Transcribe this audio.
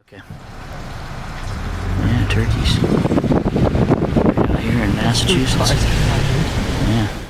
Okay. Yeah, turkeys. Right out here in Massachusetts. Yeah.